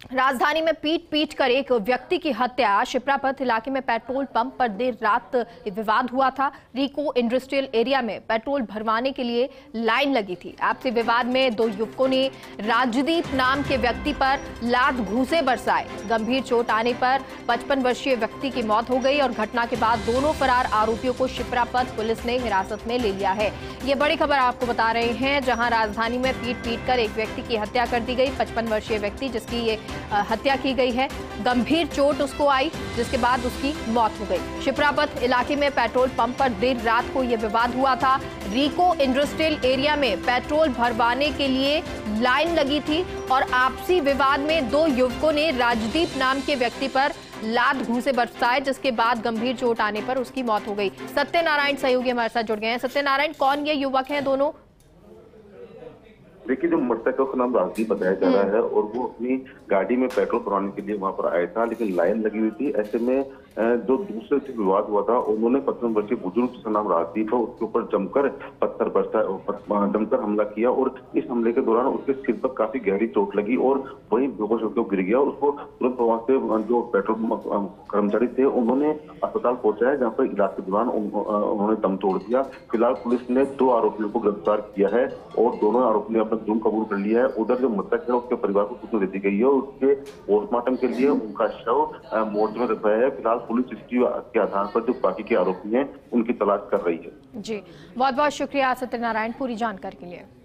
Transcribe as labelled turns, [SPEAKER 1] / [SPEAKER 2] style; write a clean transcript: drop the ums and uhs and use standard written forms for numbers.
[SPEAKER 1] राजधानी में पीट पीट कर एक व्यक्ति की हत्या। शिप्रापथ इलाके में पेट्रोल पंप पर देर रात विवाद हुआ था। रिको इंडस्ट्रियल एरिया में पेट्रोल भरवाने के लिए लाइन लगी थी। आपसी विवाद में दो युवकों ने राजदीप नाम के व्यक्ति पर लात घूंसे बरसाए। गंभीर चोट आने पर 55 वर्षीय व्यक्ति की मौत हो गई और घटना के बाद दोनों फरार आरोपियों को शिप्रापथ पुलिस ने हिरासत में ले लिया है। ये बड़ी खबर आपको बता रहे हैं, जहां राजधानी में पीट पीट कर एक व्यक्ति की हत्या कर दी गई। 55 वर्षीय व्यक्ति जिसकी ये हत्या की गई है, गंभीर चोट उसको आई जिसके बाद उसकी मौत हो गई। शिप्रापथ इलाके में पेट्रोल पंप पर देर रात को यह विवाद हुआ था। रिको इंडस्ट्रियल एरिया में पेट्रोल भरवाने के लिए लाइन लगी थी और आपसी विवाद में दो युवकों ने राजदीप नाम के व्यक्ति पर लात घूंसे बरसाए, जिसके बाद गंभीर चोट आने पर उसकी मौत हो गई। सत्यनारायण सहयोगी हमारे साथ जुड़ गए हैं। सत्यनारायण, कौन ये युवक हैं दोनों?
[SPEAKER 2] देखिए, जो मृतक का नाम राजदीप बताया जा रहा है और वो अपनी गाड़ी में पेट्रोल भरवाने के लिए वहां पर आया था, लेकिन लाइन लगी हुई थी। ऐसे में जो दूसरे से विवाद हुआ था, उन्होंने 55 वर्षीय बुजुर्ग जिसका नाम राजदीप है उसके ऊपर जमकर पत्थर बरसा जमकर हमला किया और इस हमले के दौरान उसके सिर पर काफी गहरी चोट लगी और वहीं बेहोश होकर गिर गया। उसको तुरंत वहां से जो पेट्रोल कर्मचारी थे उन्होंने अस्पताल पहुंचाया, जहाँ पर इलाज के दौरान उन्होंने दम तोड़ दिया। फिलहाल पुलिस ने 2 आरोपियों को गिरफ्तार किया है और दोनों आरोपी ने जुर्म कबूल कर लिया है। उधर जो मृतक है उसके परिवार को सूचना दे दी गई है और उसके पोस्टमार्टम के लिए उनका शव मोर्चे में रखवाया है। फिलहाल पुलिस इसकी के आधार पर जो बाकी के आरोपी हैं उनकी तलाश कर रही है।
[SPEAKER 1] जी, बहुत बहुत शुक्रिया सत्यनारायण पूरी जानकारी के लिए।